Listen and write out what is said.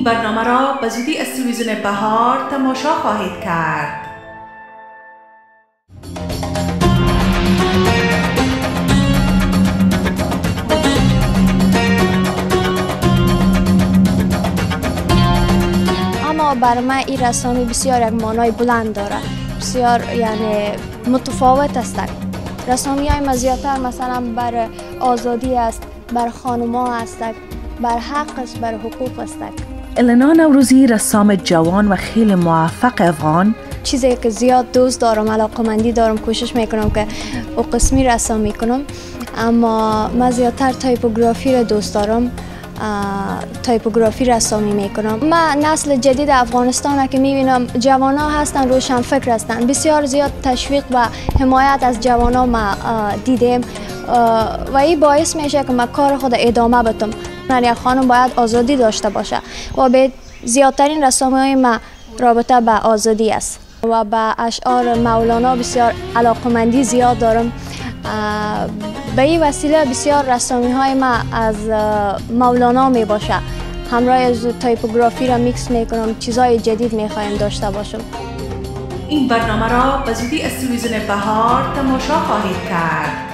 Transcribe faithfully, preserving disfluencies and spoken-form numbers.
این برنامه را به زودی از تلویزیون بهار تماشا خواهید کرد. اما برای من این رسامی بسیار یک معنای بلند داره، بسیار یعنی متفاوت است. رسامی های ما زیادتر مثلا بر آزادی است، بر خانوما است، بر حق است، بر حقوق است. النا نوروزی رسام جوان و خیلی موفق افغان، چیزی که زیاد دوست دارم، علاقمندی دارم، کوشش میکنم که او قسمی رسام میکنم، اما من زیادتر تایپوگرافی را دوست دارم، تایپوگرافی رسامی میکنم. من نسل جدید افغانستان که میبینم جوان ها هستن، روشن فکر هستن، بسیار زیاد تشویق و حمایت از جوان ها ما دیدیم و این باعث میشه که من کار خود ادامه بدم. یک خانم باید آزادی داشته باشه و به زیادترین رسامی های ما رابطه به آزادی است و به اشعار مولانا بسیار علاقمندی زیاد دارم. به این وسیله بسیار رسامی های ما از مولانا می باشه. همراه از تایپوگرافی را میکس میکنم، چیزهای جدید میخوایم داشته باشم. این برنامه را به زودی از تلویزیون بهار تماشا خواهید کرد.